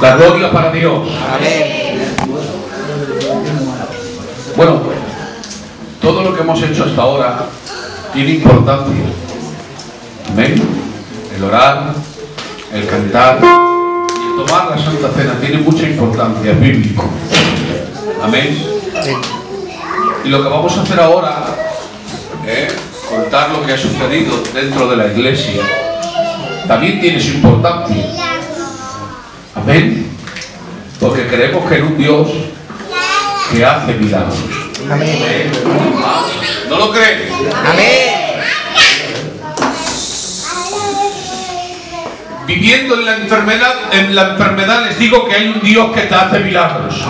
La gloria para Dios. Amén. Bueno, todo lo que hemos hecho hasta ahora tiene importancia. Amén. El orar, el cantar y el tomar la Santa Cena tiene mucha importancia, es bíblico. Amén. Y lo que vamos a hacer ahora es contar lo que ha sucedido dentro de la iglesia. También tiene su importancia. Amén. Porque creemos que en un Dios que hace milagros. Amén. ¿No lo creen? Amén. Viviendo en la enfermedad les digo que hay un Dios que te hace milagros.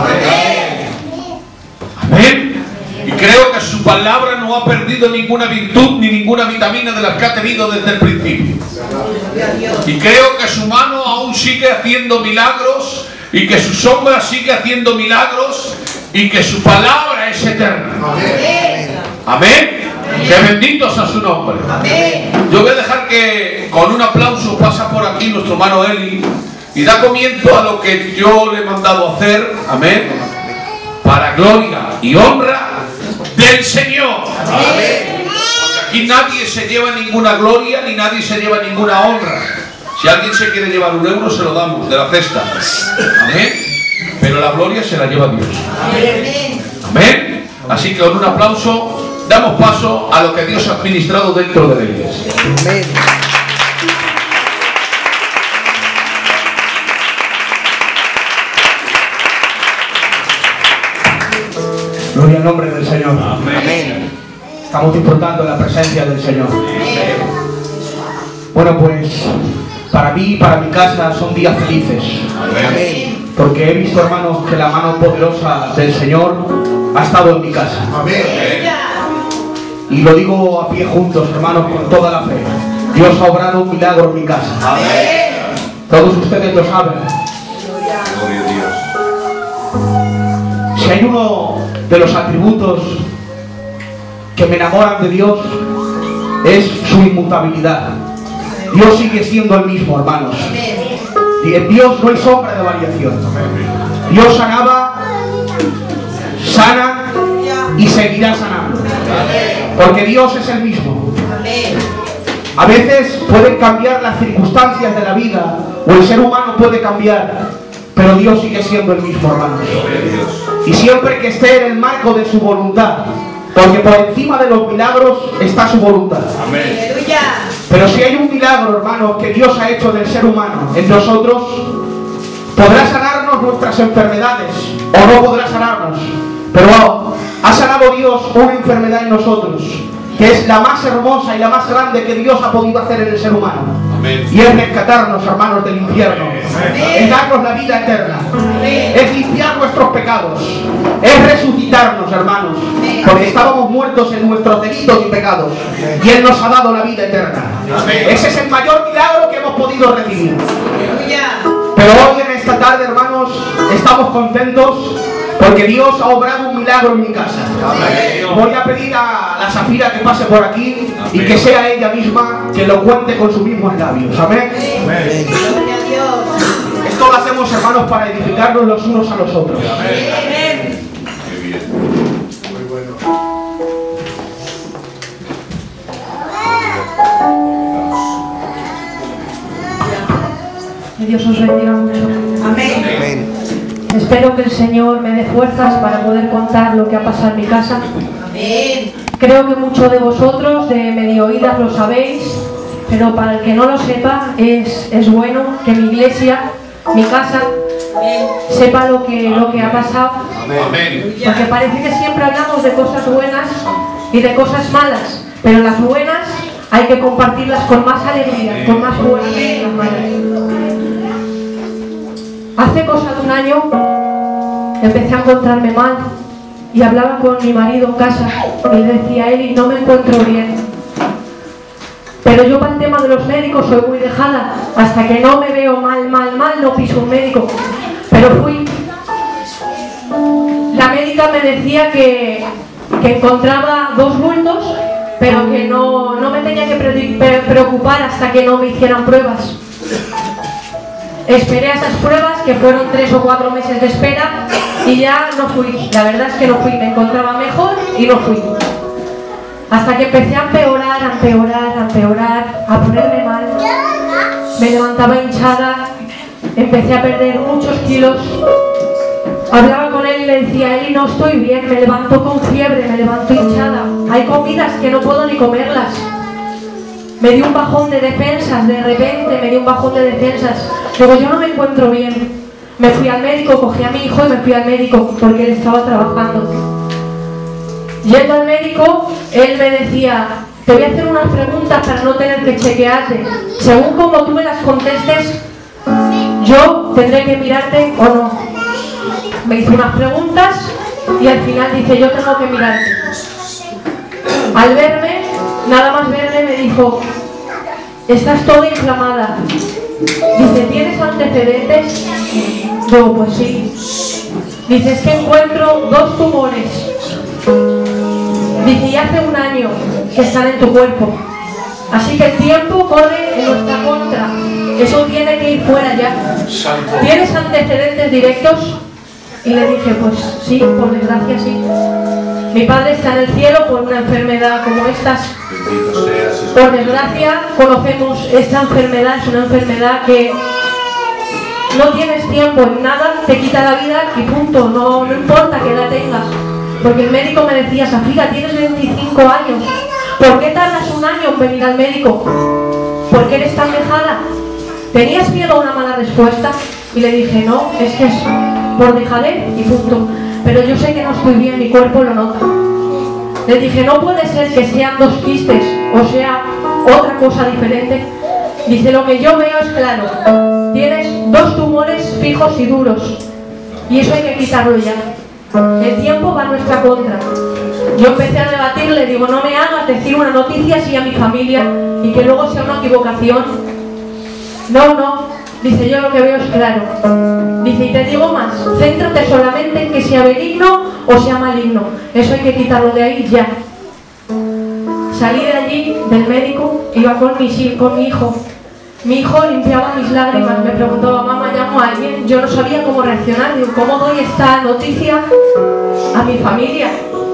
Amén. Y creo que su palabra no ha perdido ninguna virtud ni ninguna vitamina de las que ha tenido desde el principio. Y creo que su mano aún sigue haciendo milagros y que su sombra sigue haciendo milagros y que su palabra es eterna. Amén. Que benditos a su nombre. Yo voy a dejar que con un aplauso pasa por aquí nuestro hermano Eli y da comienzo a lo que yo le he mandado a hacer. Amén. Para gloria y honra del Señor. Amén. Porque aquí nadie se lleva ninguna gloria ni nadie se lleva ninguna honra. Si alguien se quiere llevar €1 se lo damos de la cesta. Amén. Pero la gloria se la lleva Dios. Amén. Así que con un aplauso damos paso a lo que Dios ha administrado dentro de la iglesia. Amén. Gloria al nombre del Señor. Amén. Estamos disfrutando de la presencia del Señor. Bueno, pues para mí y para mi casa son días felices. Amén. Porque he visto, hermanos, que la mano poderosa del Señor ha estado en mi casa. Y lo digo a pie juntos, hermanos, con toda la fe. Dios ha obrado un milagro en mi casa. Todos ustedes lo saben. Gloria a Dios. Si hay uno de los atributos que me enamoran de Dios, es su inmutabilidad. Dios sigue siendo el mismo, hermanos. Y en Dios no hay sombra de variación. Dios sanaba, sana y seguirá sanando. Porque Dios es el mismo. A veces pueden cambiar las circunstancias de la vida, o el ser humano puede cambiar, pero Dios sigue siendo el mismo, hermanos. Y siempre que esté en el marco de su voluntad, porque por encima de los milagros está su voluntad. Pero si hay un milagro, hermanos, que Dios ha hecho del ser humano en nosotros, podrá sanarnos nuestras enfermedades o no podrá sanarnos, pero ha sanado Dios una enfermedad en nosotros, que es la más hermosa y la más grande que Dios ha podido hacer en el ser humano. Amén. Y es rescatarnos, hermanos, del infierno. Es darnos la vida eterna. Es limpiar nuestros pecados. Es resucitarnos, hermanos. Porque estábamos muertos en nuestros delitos y pecados. Y Él nos ha dado la vida eterna. Ese es el mayor milagro que hemos podido recibir. Pero hoy en esta tarde, hermanos, estamos contentos porque Dios ha obrado un milagro en mi casa. Voy a pedir a la Zafira que pase por aquí y que sea ella misma que lo cuente con sus mismos labios. Amén. Esto lo hacemos, hermanos, para edificarnos los unos a los otros. Qué bien. Muy bueno. Que Dios os bendiga mucho. Amén. Espero que el Señor me dé fuerzas para poder contar lo que ha pasado en mi casa. Creo que muchos de vosotros de medio oídas lo sabéis, pero para el que no lo sepa es bueno que mi iglesia, mi casa, sepa lo que ha pasado. Amén. Porque parece que siempre hablamos de cosas buenas y de cosas malas, pero las buenas hay que compartirlas con más alegría, con más fuerza que las malas. Hace cosa de un año empecé a encontrarme mal y hablaba con mi marido en casa y le decía a él, no me encuentro bien. Pero yo para el tema de los médicos soy muy dejada, hasta que no me veo mal, no piso un médico. Pero fui. La médica me decía que encontraba 2 bultos, pero que no me tenía que preocupar hasta que no me hicieran pruebas. esperé a esas pruebas, que fueron 3 o 4 meses de espera, y ya no fui. La verdad es que no fui, me encontraba mejor y no fui. Hasta que empecé a empeorar, a empeorar, a empeorar, a ponerme mal. Me levantaba hinchada, empecé a perder muchos kilos. Hablaba con él y le decía: Eli, no estoy bien, me levanto con fiebre, me levanto hinchada. Hay comidas que no puedo ni comerlas. Me dio un bajón de defensas, de repente me dio un bajón de defensas. Digo, yo no me encuentro bien. Me fui al médico, cogí a mi hijo y me fui al médico porque él estaba trabajando. Yendo al médico, él me decía: te voy a hacer unas preguntas para no tener que chequearte. Según como tú me las contestes, yo tendré que mirarte o no. Me hizo unas preguntas y al final dice: yo tengo que mirarte. Al verme, nada más verme, me dijo: estás toda inflamada. Dice: ¿tienes antecedentes? Digo: pues sí. Dice: es que encuentro 2 tumores. Dice: y hace 1 año que están en tu cuerpo. Así que el tiempo corre en nuestra contra. Eso tiene que ir fuera ya. ¿Tienes antecedentes directos? Y le dije: pues sí, por desgracia sí. Mi padre está en el cielo por una enfermedad como estas. Por desgracia conocemos esta enfermedad. Es una enfermedad que no tienes tiempo en nada, te quita la vida y punto. No importa que la tengas. Porque el médico me decía: Safira, tienes 25 años. ¿Por qué tardas 1 año en venir al médico? ¿Por qué eres tan dejada? ¿Tenías miedo a una mala respuesta? Y le dije: no, es que es por dejadez y punto. Pero yo sé que no estoy bien, mi cuerpo lo nota. Le dije: no puede ser que sean 2 quistes o sea otra cosa diferente. Dice: lo que yo veo es claro. Tienes 2 tumores fijos y duros. Y eso hay que quitarlo ya. El tiempo va a nuestra contra. Yo empecé a debatir, le digo: no me hagas decir una noticia así a mi familia y que luego sea una equivocación. No. Dice: yo lo que veo es claro. Dice: y te digo más, céntrate solamente en que sea benigno o sea maligno. Eso hay que quitarlo de ahí ya. Salí de allí, del médico, iba con mi hijo. Mi hijo limpiaba mis lágrimas, me preguntaba: mamá, ¿llamo a alguien? Yo no sabía cómo reaccionar. Digo: ¿cómo doy esta noticia a mi familia?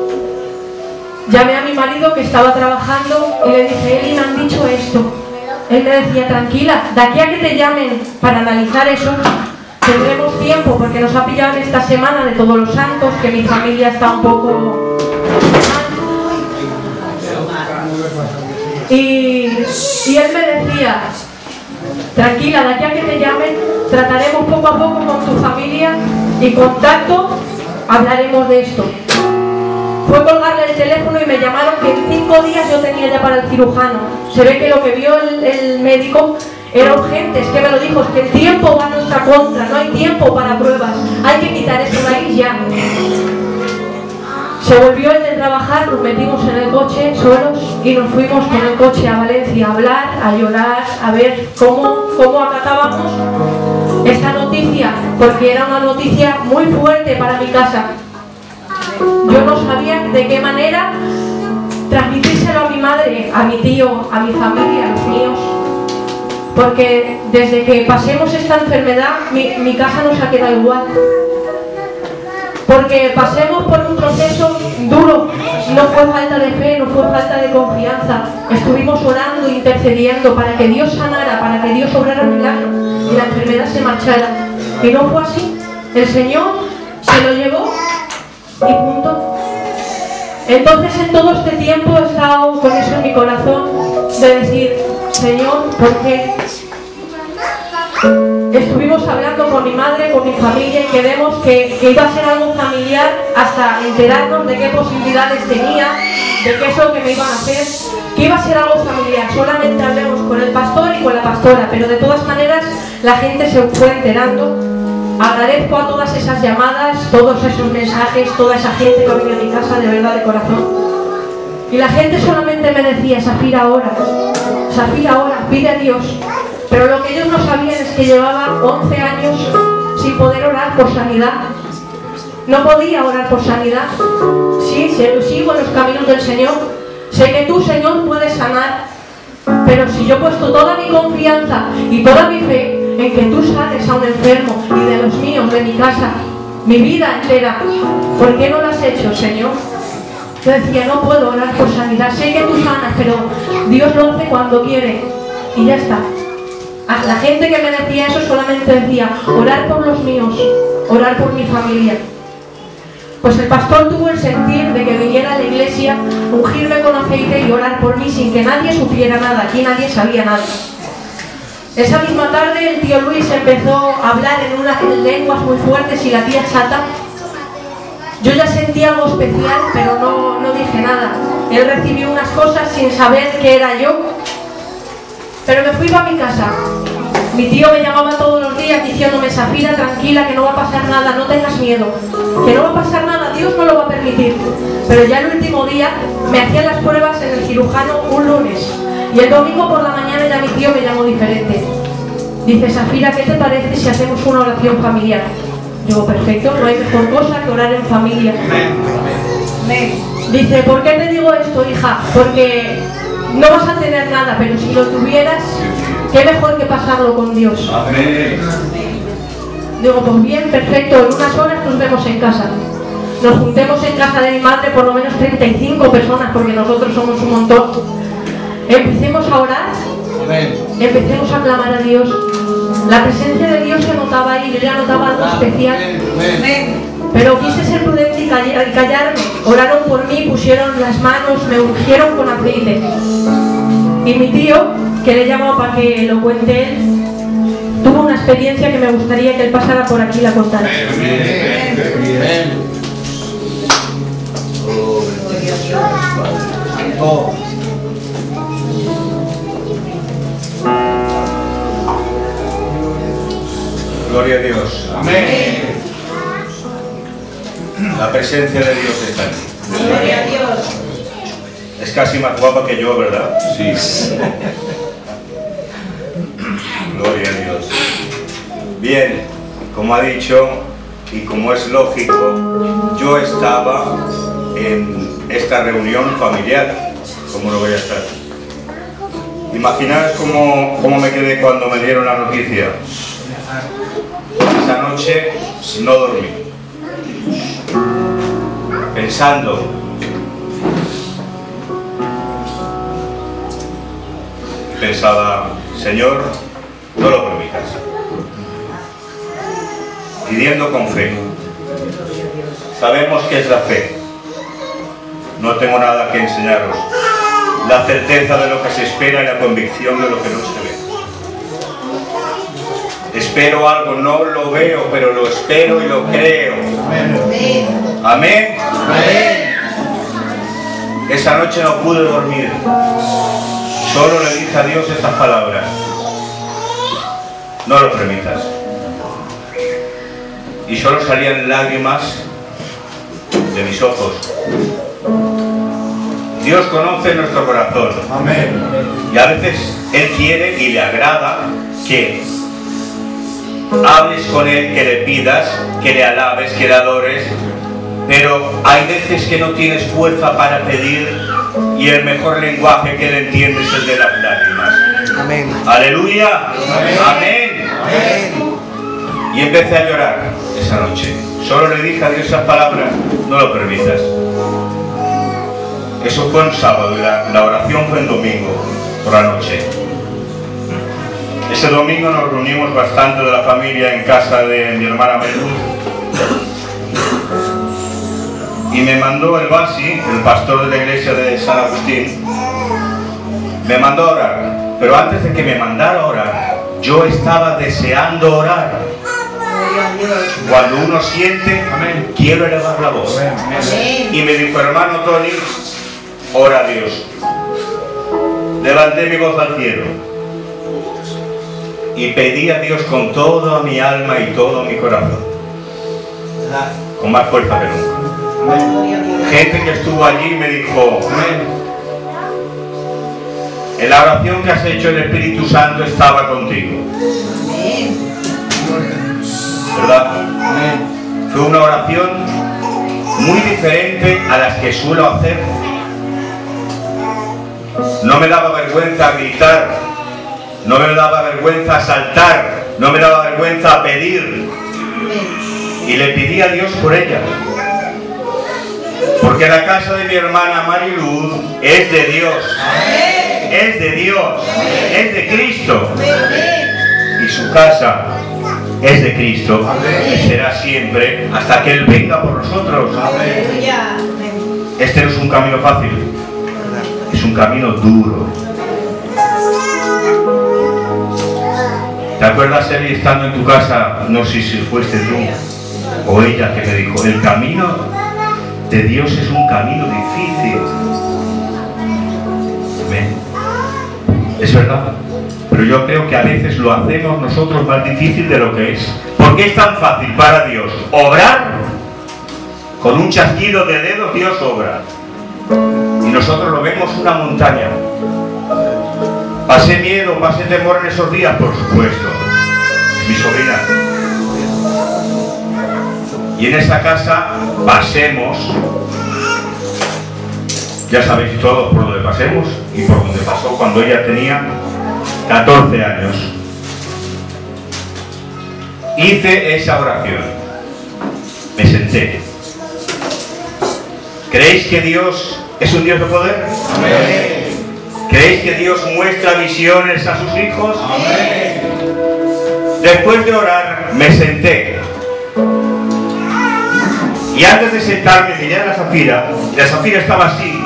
Llamé a mi marido, que estaba trabajando, y le dije: Eli, me han dicho esto. Él me decía: tranquila, de aquí a que te llamen para analizar eso, tendremos tiempo, porque nos ha pillado en esta semana de Todos los Santos, que mi familia está un poco mal. Y él me decía: tranquila, de aquí a que te llamen, trataremos poco a poco con tu familia y contacto, hablaremos de esto. Fue colgarle el teléfono y me llamaron que en 5 días yo tenía ya para el cirujano. Se ve que lo que vio el médico era urgente, es que me lo dijo: es que el tiempo va a nuestra contra, no hay tiempo para pruebas, hay que quitar eso de ahí ya. Se volvió el de trabajar, nos metimos en el coche solos y nos fuimos con el coche a Valencia a hablar, a llorar, a ver cómo acatábamos esta noticia, porque era una noticia muy fuerte para mi casa. Yo no sabía de qué manera transmitírselo a mi madre, a mi tío, a mi familia, a los míos, porque desde que pasemos esta enfermedad mi casa no se ha quedado igual. Porque pasemos por un proceso duro, no fue falta de fe, no fue falta de confianza. Estuvimos orando, intercediendo para que Dios sanara, para que Dios obrara un milagro y la enfermedad se marchara. Y no fue así. El Señor se lo llevó y punto. Entonces, en todo este tiempo he estado con eso en mi corazón, de decir: Señor, ¿por qué? Estuvimos hablando con mi madre, con mi familia, y quedamos que iba a ser algo familiar hasta enterarnos de qué posibilidades tenía, de qué es lo que me iban a hacer, que iba a ser algo familiar. Solamente hablamos con el pastor y con la pastora, pero de todas maneras la gente se fue enterando. Agradezco a todas esas llamadas, todos esos mensajes, toda esa gente que ha venido a mi casa, de verdad, de corazón. Y la gente solamente me decía: Safira, ora, pide a Dios. Pero lo que ellos no sabían es que llevaba 11 años sin poder orar por sanidad. No podía orar por sanidad. Sí, sigo en los caminos del Señor. Sé que tú, Señor, puedes sanar. Pero si yo he puesto toda mi confianza y toda mi fe en que tú sanes a un enfermo y de los míos, de mi casa, mi vida entera. ¿Por qué no lo has hecho, Señor? Yo decía, no puedo orar por sanidad, sé que tú sanas, pero Dios lo hace cuando quiere y ya está. A la gente que me decía eso solamente decía, orar por los míos, orar por mi familia. Pues el pastor tuvo el sentir de que viniera a la iglesia, ungirme con aceite y orar por mí sin que nadie supiera nada, aquí nadie sabía nada. Esa misma tarde el tío Luis empezó a hablar en unas lenguas muy fuertes y la tía chata. Yo ya sentí algo especial, pero no dije nada. Él recibió unas cosas sin saber qué era yo. Pero me fui para mi casa. Mi tío me llamaba todos los días diciéndome, Safira, tranquila, que no va a pasar nada, no tengas miedo. Que no va a pasar nada, Dios no lo va a permitir. Pero ya el último día me hacían las pruebas en el cirujano un lunes. Y el domingo por la mañana ya mi tío me llamó diferente. Dice, Safira, ¿qué te parece si hacemos una oración familiar? Digo, perfecto, no hay mejor cosa que orar en familia. Dice, ¿por qué te digo esto, hija? Porque no vas a tener nada, pero si lo tuvieras, qué mejor que pasarlo con Dios. Digo, pues bien, perfecto, en unas horas nos vemos en casa. Nos juntemos en casa de mi madre por lo menos 35 personas, porque nosotros somos un montón. Empecemos a orar, empecemos a clamar a Dios. La presencia de Dios se notaba ahí, yo ya notaba algo especial. Pero quise ser prudente y callarme. Oraron por mí, pusieron las manos, me ungieron con aceite. Y mi tío, que le he llamado para que lo cuente él, tuvo una experiencia que me gustaría que él pasara por aquí y la contara. Gloria a Dios. Amén. La presencia de Dios está aquí. Gloria a Dios. Es casi más guapa que yo, ¿verdad? Sí. Gloria a Dios. Bien, como ha dicho y como es lógico, yo estaba en esta reunión familiar. ¿Cómo lo voy a estar? Imaginaos cómo me quedé cuando me dieron la noticia. Esa noche no dormí, pensando, pensaba, Señor, no lo permitas, pidiendo con fe. Sabemos que es la fe, no tengo nada que enseñaros, la certeza de lo que se espera y la convicción de lo que no se ve. Espero algo, no lo veo, pero lo espero y lo creo. Amén. Amén. Amén. Esa noche no pude dormir. Solo le dije a Dios estas palabras. No lo permitas. Y solo salían lágrimas de mis ojos. Dios conoce nuestro corazón. Amén. Y a veces Él quiere y le agrada que hables con Él, que le pidas, que le alabes, que le adores, pero hay veces que no tienes fuerza para pedir y el mejor lenguaje que Él entiende es el de las lágrimas. Amén. ¡Aleluya! Amén. Amén. Amén. Y empecé a llorar esa noche. Solo le dije a Dios esas palabras, no lo permitas. Eso fue un sábado y la oración fue en domingo, por la noche. Ese domingo nos reunimos bastante de la familia en casa de mi hermana Melú. Y me mandó el Basi, el pastor de la iglesia de San Agustín, me mandó a orar. Pero antes de que me mandara a orar, yo estaba deseando orar. Cuando uno siente, quiero elevar la voz. Y me dijo, hermano Tony, ora a Dios. Levanté mi voz al cielo y pedí a Dios con toda mi alma y todo mi corazón, con más fuerza que nunca. Gente que estuvo allí me dijo, en la oración que has hecho el Espíritu Santo estaba contigo. ¿Verdad? Fue una oración muy diferente a las que suelo hacer. No me daba vergüenza gritar, no me daba vergüenza saltar, no me daba vergüenza pedir. Y le pedí a Dios por ella. Porque la casa de mi hermana Mariluz es de Dios. Es de Dios. Es de Cristo. Y su casa es de Cristo. Y será siempre hasta que Él venga por nosotros. Este no es un camino fácil. Es un camino duro. ¿Te acuerdas, Eli, estando en tu casa? No sé si fuiste tú o ella que me dijo, el camino de Dios es un camino difícil. Amén. Es verdad. Pero yo creo que a veces lo hacemos nosotros más difícil de lo que es. ¿Por qué es tan fácil para Dios obrar? Con un chasquido de dedos Dios obra. Y nosotros lo vemos una montaña. Pasé miedo, pasé temor en esos días, por supuesto. Mi sobrina. Y en esa casa pasemos. Ya sabéis todos por donde pasemos y por donde pasó cuando ella tenía 14 años. Hice esa oración. Me senté. ¿Creéis que Dios es un Dios de poder? Amén. ¿Creéis que Dios muestra visiones a sus hijos? Amén. Después de orar, me senté. Y antes de sentarme, miré a la Zafira. Y la Zafira estaba así.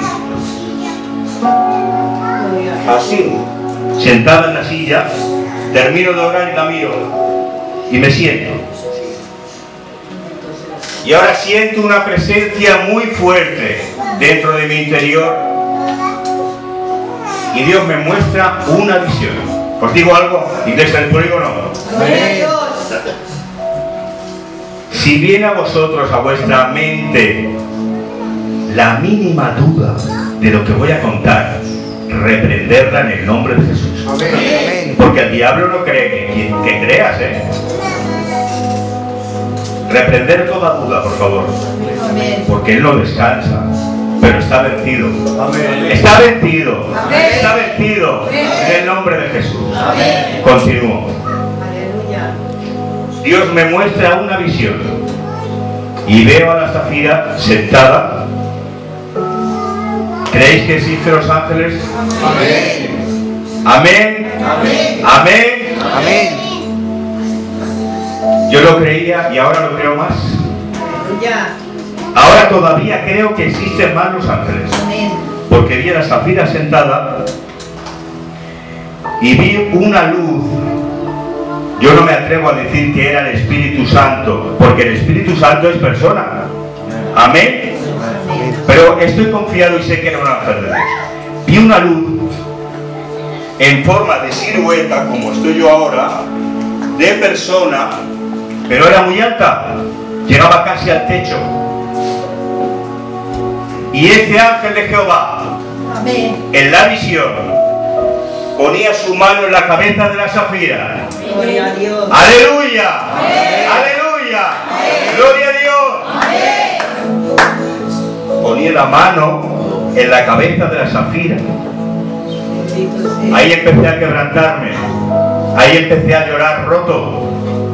Así. Sentada en la silla. Termino de orar y la miro. Y me siento. Y ahora siento una presencia muy fuerte dentro de mi interior. Y Dios me muestra una visión. ¿Os digo algo? Iglesia del Polígono. Si viene a vosotros, a vuestra mente, la mínima duda de lo que voy a contar, reprenderla en el nombre de Jesús. Amén. Porque el diablo no cree que creas, ¿eh? Reprender toda duda, por favor. Amén. Porque Él no descansa, pero está vencido. Amén. Está vencido. Amén. Está vencido. Amén. En el nombre de Jesús. Amén. Continúo. Aleluya. Dios me muestra una visión y veo a la Zafira sentada. ¿Creéis que existen los ángeles? Amén. Amén. Amén. Amén. Amén. Yo lo creía y ahora lo creo más. Ahora todavía creo que existen más los ángeles. Porque vi a la Zafira sentada y vi una luz. Yo no me atrevo a decir que era el Espíritu Santo, porque el Espíritu Santo es persona. Amén. Pero estoy confiado y sé que era un ángel de Dios. Vi una luz en forma de silueta, como estoy yo ahora, de persona, pero era muy alta, llegaba casi al techo. Y ese ángel de Jehová, en la visión, ponía su mano en la cabeza de la Zafira. Gloria a Dios. ¡Aleluya! Amén. ¡Aleluya! Amén. ¡Gloria a Dios! Amén. Ponía la mano en la cabeza de la Zafira. Ahí empecé a quebrantarme. Ahí empecé a llorar roto.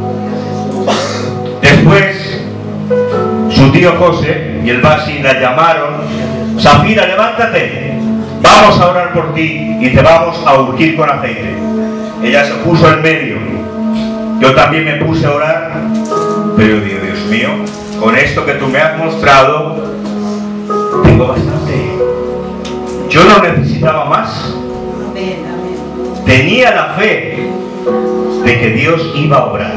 Después, su tío José y el Basi la llamaron. Zafira, levántate. Vamos a orar por ti y te vamos a ungir con aceite. Ella se puso en medio. Yo también me puse a orar. Pero digo, Dios mío, con esto que tú me has mostrado, tengo bastante. Yo no necesitaba más. Tenía la fe de que Dios iba a obrar.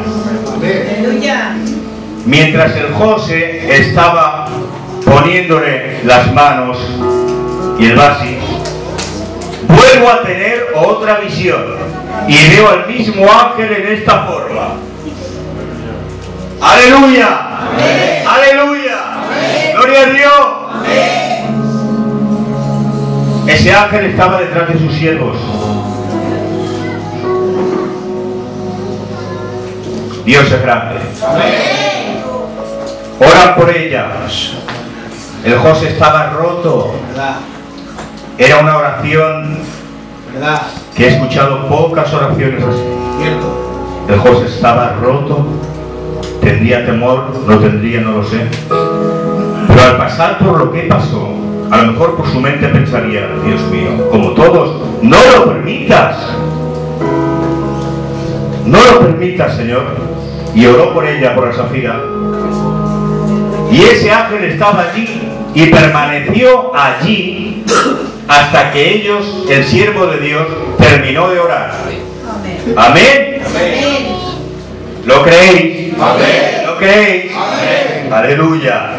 Mientras el José estaba poniéndole las manos y el Basi, vuelvo a tener otra visión y veo al mismo ángel en esta forma. ¡Aleluya! Amén. ¡Aleluya! Amén. ¡Gloria a Dios! Amén. Ese ángel estaba detrás de sus siervos. Dios es grande. Amén. Oran por ella. El José estaba roto. Era una oración que he escuchado pocas oraciones así. El José estaba roto, tendría temor, no tendría, no lo sé. Pero al pasar por lo que pasó, a lo mejor por su mente pensaría, Dios mío, como todos, no lo permitas. No lo permitas, Señor. Y oró por ella, por la Zafira. Y ese ángel estaba allí y permaneció allí hasta que ellos, el siervo de Dios, terminó de orar. Amén. Amén. ¿Lo creéis? Amén. ¿Lo creéis? Amén. Aleluya.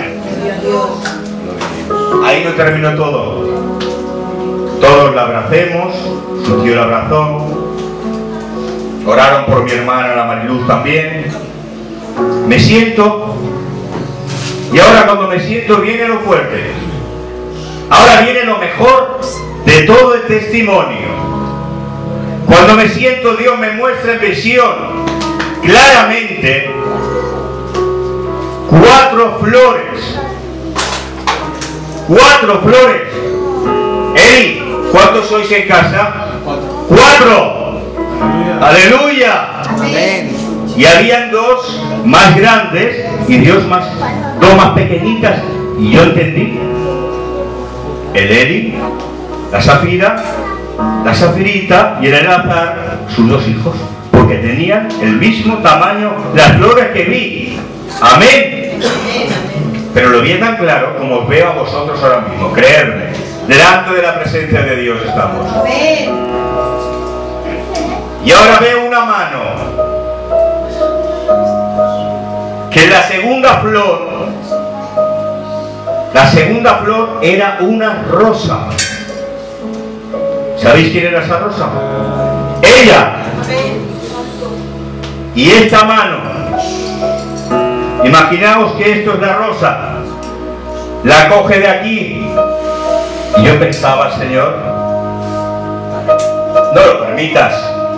Ahí no terminó todo. Todos la abracemos, su tío la abrazó. Oraron por mi hermana, la Mariluz, también. Me siento. Y ahora cuando me siento viene lo fuerte. Ahora viene lo mejor de todo el testimonio. Cuando me siento, Dios me muestra en visión claramente 4 flores. 4 flores. Ey, ¿cuántos sois en casa? 4. Aleluya. Amén. Y habían 2 más grandes y Dios más 2 más pequeñitas. Y yo entendí. El Eli, la Zafira, la Zafirita y el Eleazar, sus 2 hijos, porque tenían el mismo tamaño las flores que vi. Amén. Pero lo vi tan claro como os veo a vosotros ahora mismo. Creedme, delante de la presencia de Dios estamos. Y ahora veo una mano, que la segunda flor era una rosa. ¿Sabéis quién era esa rosa? Ella. Y esta mano, imaginaos que esto es la rosa, la coge de aquí. Y yo pensaba, Señor, no lo permitas.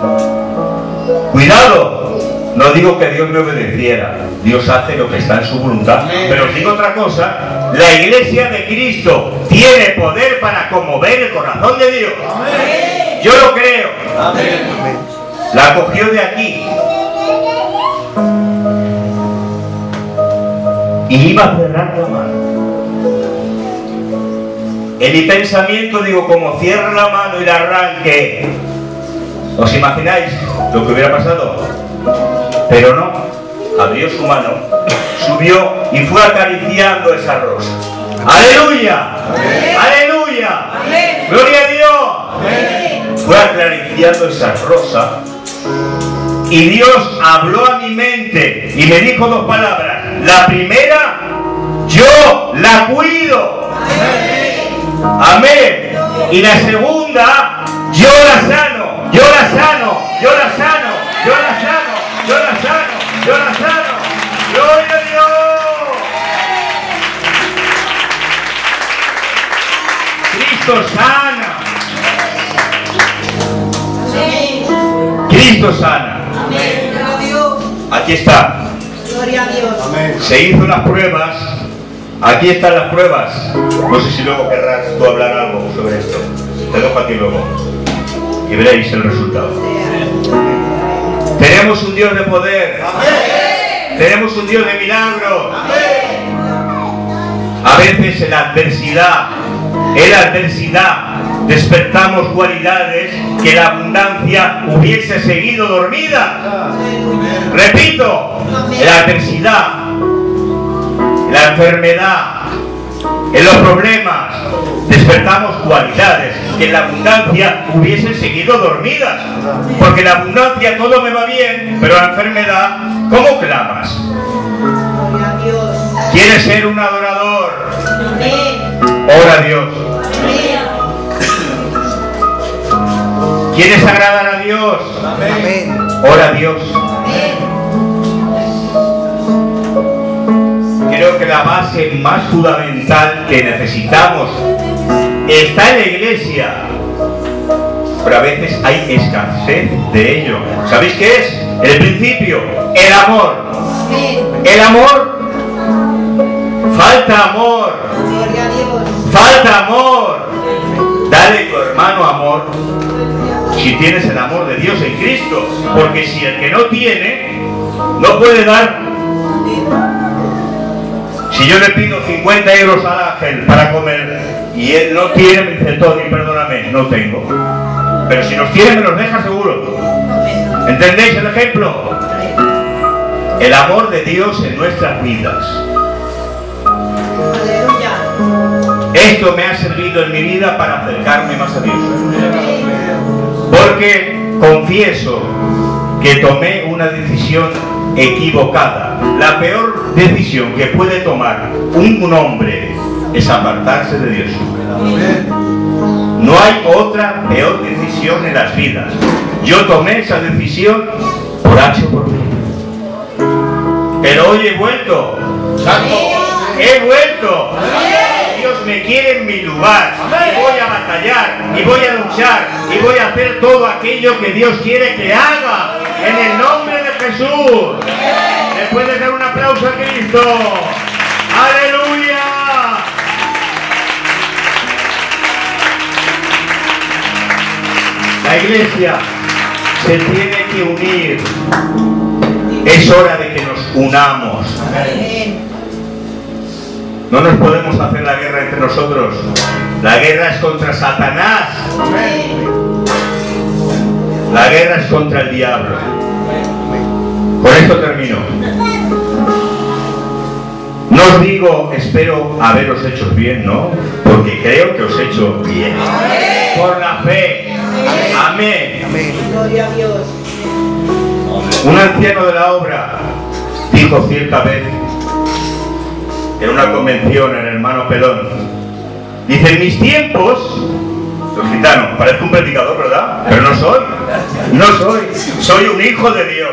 Cuidado, no digo que Dios me obedeciera, Dios hace lo que está en su voluntad. Pero os digo otra cosa, la iglesia de Cristo tiene poder para conmover el corazón de Dios. Amén. Yo lo creo. Amén. La cogió de aquí y iba a cerrar la mano. En mi pensamiento digo, como cierra la mano y la arranque, ¿os imagináis lo que hubiera pasado? Pero no, abrió su mano, subió y fue acariciando esa rosa. ¡Aleluya! ¡Amén! ¡Aleluya! ¡Amén! ¡Gloria a Dios! ¡Amén! Fue acariciando esa rosa y Dios habló a mi mente y me dijo 2 palabras. La primera, yo la cuido. ¡Amén! ¡Amén! Y la segunda, yo la sano, yo la sano, yo la sano, yo la sano, yo la sano, yo la sano. ¡Gloria a Dios! Cristo sana. Cristo sana. Aquí está. Gloria a Dios. Se hizo las pruebas. Aquí están las pruebas. No sé si luego querrás tú hablar algo sobre esto. Te dejo a ti luego. Y veréis el resultado. Tenemos un Dios de poder. Amén. Tenemos un Dios de milagros. Amén. A veces en la adversidad despertamos cualidades que la abundancia hubiese seguido dormida. Repito, en la adversidad, en la enfermedad, en los problemas, despertamos cualidades que en la abundancia hubiesen seguido dormidas. Porque en la abundancia todo me va bien, pero en la enfermedad, ¿cómo clamas? ¿Quieres ser un adorador? Ora a Dios. ¿Quieres agradar a Dios? Amén. Ora a Dios. Creo que la base más fundamental que necesitamos está en la iglesia, pero a veces hay escasez de ello. ¿Sabéis qué es? El principio, el amor. El amor. Falta amor. Falta amor. Dale a tu hermano amor. si tienes el amor de Dios en Cristo. Porque si el que no tiene, no puede dar. Si yo le pido 50 euros al ángel para comer y él no tiene, me dice, Tony, perdóname, no tengo. Pero si los tiene, me los deja seguro. ¿Entendéis el ejemplo? El amor de Dios en nuestras vidas. Esto me ha servido en mi vida para acercarme más a Dios. Porque confieso que tomé una decisión equivocada. La peor decisión que puede tomar un hombre es apartarse de Dios. No hay otra peor decisión en las vidas. Yo tomé esa decisión por H o por B. Pero hoy he vuelto. He vuelto. Dios me quiere en mi lugar. Y voy a batallar, y voy a luchar, y voy a hacer todo aquello que Dios quiere que haga. En el nombre de Jesús. ¿Le puedes dar un aplauso a Cristo? ¡Aleluya! La iglesia se tiene que unir. Es hora de que nos unamos. No nos podemos hacer la guerra entre nosotros. La guerra es contra Satanás. La guerra es contra el diablo. Con esto termino. No os digo, espero haberos hecho bien, ¿no? Porque creo que os he hecho bien. Por la fe. Amén. Gloria a Dios. Un anciano de la obra dijo cierta vez en una convención, el hermano Pelón, dice: en mis tiempos, los gitanos, parezco un predicador, ¿verdad? Pero no soy, soy un hijo de Dios.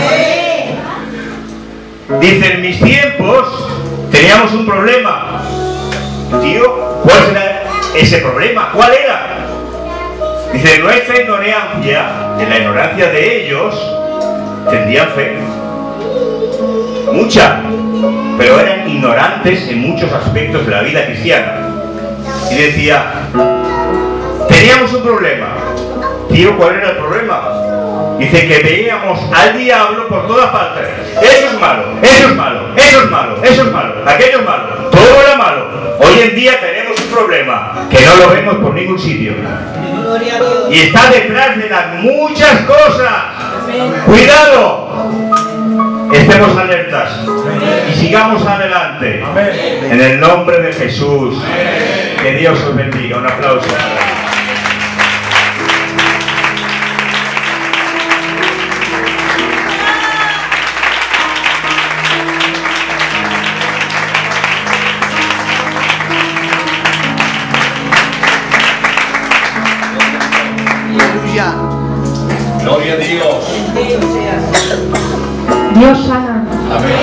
Dice: en mis tiempos teníamos un problema. Tío, ¿cuál era ese problema? ¿Cuál era? Dice: nuestra ignorancia, en la ignorancia de ellos, tendrían fe. Mucha. Pero eran ignorantes en muchos aspectos de la vida cristiana. Y decía: teníamos un problema. Tío, ¿cuál era el problema? Dice que veíamos al diablo por todas partes. Eso es malo, eso es malo, eso es malo, eso es malo, aquello es malo, todo era malo. Hoy en día tenemos un problema que no lo vemos por ningún sitio. Y está detrás de las muchas cosas. ¡Cuidado! Estemos alertas y sigamos adelante. En el nombre de Jesús. Que Dios os bendiga. Un aplauso. Aleluya. Gloria a Dios. Dios sana. Amén.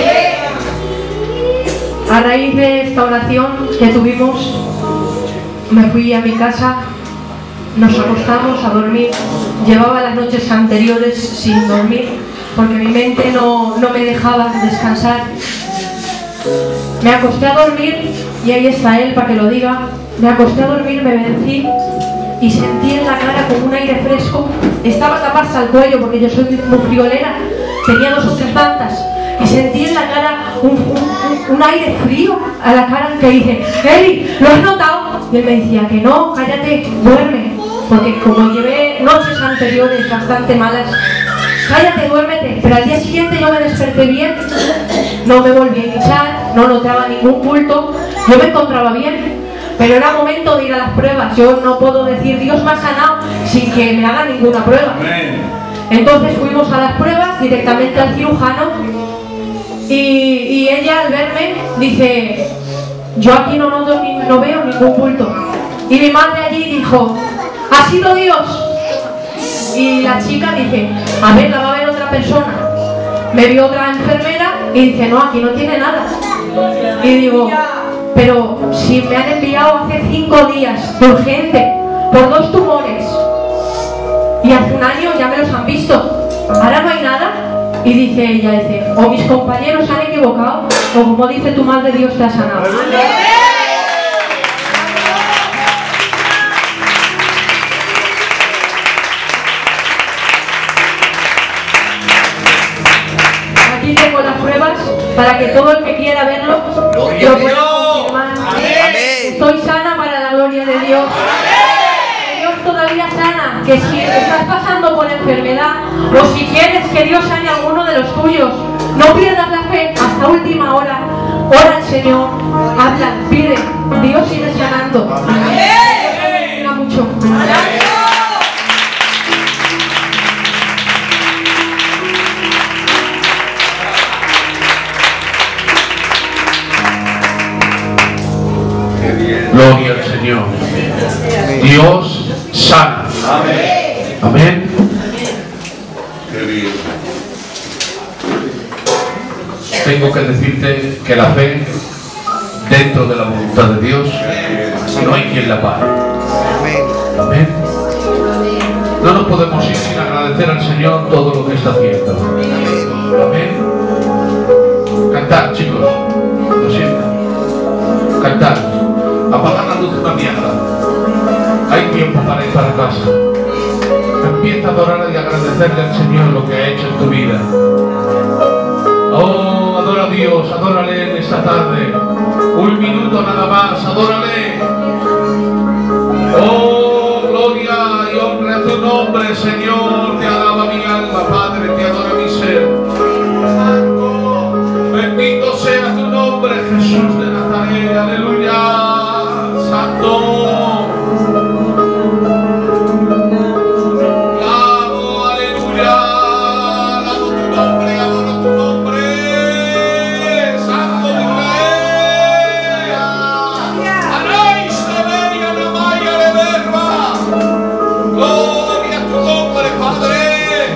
A raíz de esta oración que tuvimos, me fui a mi casa, nos acostamos a dormir. Llevaba las noches anteriores sin dormir porque mi mente no me dejaba descansar. Me acosté a dormir, y ahí está él para que lo diga. Me acosté a dormir, me vencí y sentí en la cara como un aire fresco. Estaba tapada hasta el cuello porque yo soy muy friolera. Tenía 2 o 3 mantas y sentí en la cara un aire frío a la cara que dije: Eli, ¿lo has notado? Y él me decía que no, cállate, duerme. Porque como llevé noches anteriores bastante malas, cállate, duérmete. Pero al día siguiente yo me desperté bien, no me volví a hinchar, no notaba ningún bulto, yo me encontraba bien. Pero era momento de ir a las pruebas. Yo no puedo decir Dios me ha sanado sin que me haga ninguna prueba. Entonces fuimos a las pruebas directamente al cirujano y ella al verme dice: yo aquí no veo ningún bulto. Y mi madre allí dijo: ¿ha sido Dios? Y la chica dice: a ver, la va a ver otra persona. Me vio otra enfermera y dice: no, aquí no tiene nada. Y digo: pero si me han enviado hace 5 días de urgente por 2 tumores y hace 1 año ya me los han visto, ahora no hay nada. Y dice ella, o mis compañeros se han equivocado, o como dice tu madre, Dios te ha sanado. para que todo el que quiera verlo lo pueda confirmar. Estoy sana para la gloria de Dios. Dios todavía sana, que si estás pasando por enfermedad o si quieres que Dios sane a alguno de los tuyos, no pierdas la fe hasta última hora. Ora al Señor, habla, pide, Dios sigue sanando. Amén. Mucho. Gloria al Señor. Dios sana. Amén. Amén. Qué bien. Tengo que decirte que la fe dentro de la voluntad de Dios no hay quien la pare. Amén. No nos podemos ir sin agradecer al Señor todo lo que está haciendo. Amén. Cantad, chicos. Lo siento. Cantad. Apagar la luz una mierda. Hay tiempo para ir para casa. Empieza a adorar y agradecerle al Señor lo que ha hecho en tu vida. Oh, adora a Dios, adórale en esta tarde. Un minuto nada más, adórale. Oh, gloria y honra a tu nombre, Señor. Te alaba mi alma, Padre, te adora mi ser. Santo, bendito sea tu nombre, Jesús de Nazaret. Aleluya. Santo. Amo, aleluya. Alabo tu nombre, adoro tu nombre. Santo de Rey. Anaísta María, Namaya de Verba. Gloria a tu nombre, Padre.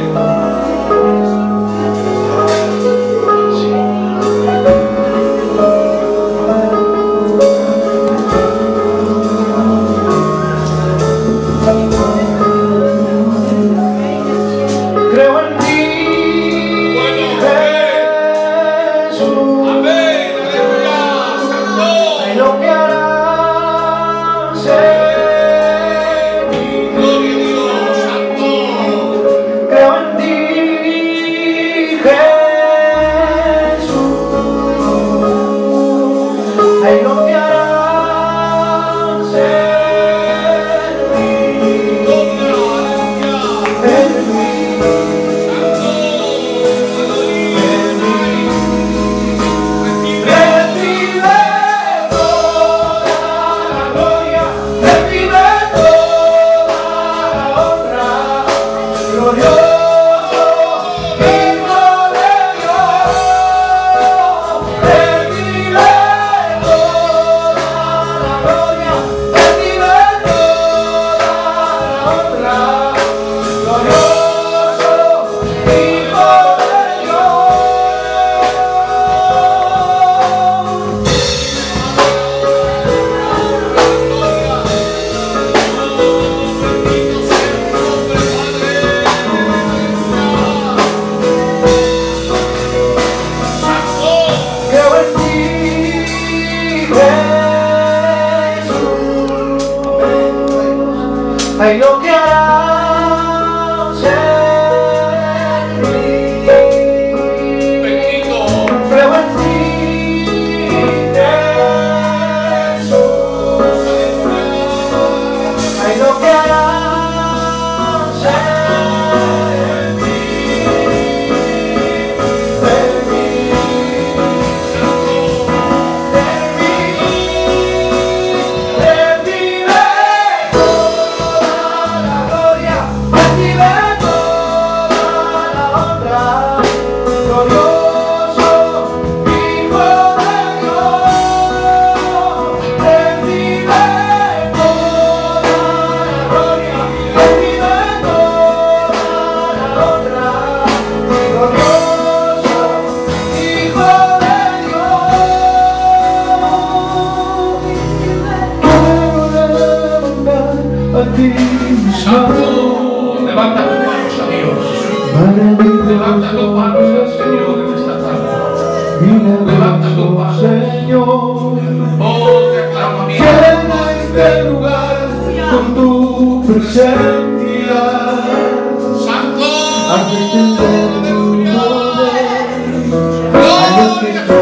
Ay, lo que harás en mí. Bendito. Creo en ti, Jesús. Ay, lo que harás en mí. Santo, levanta tus manos a Dios. Levanta tus manos al Señor en esta tarde. Levanta tus manos. Oh, te aclamo a mi alma. Llena este lugar con tu presencia. Santo. Haz descender tu poder. Gloria.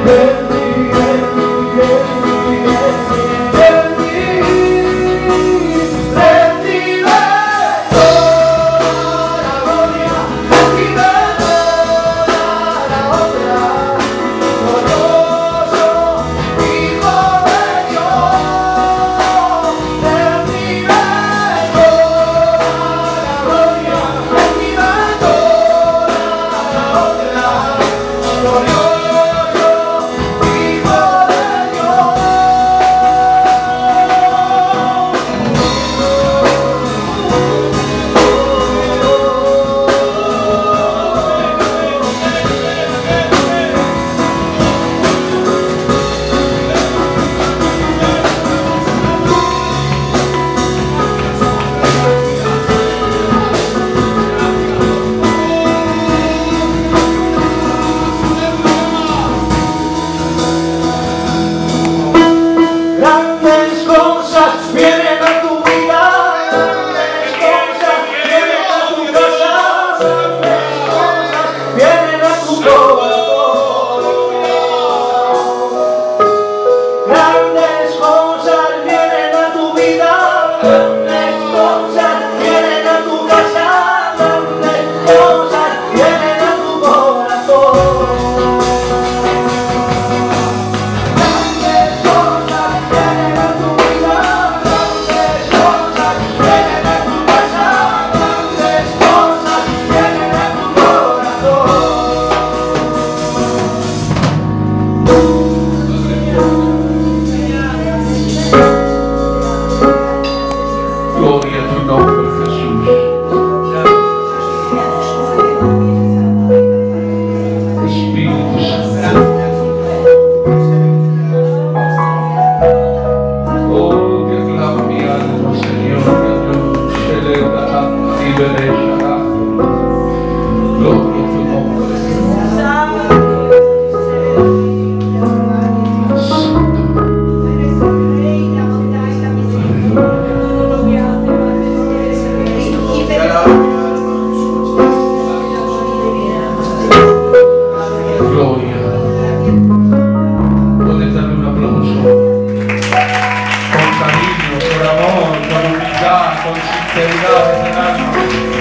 ven.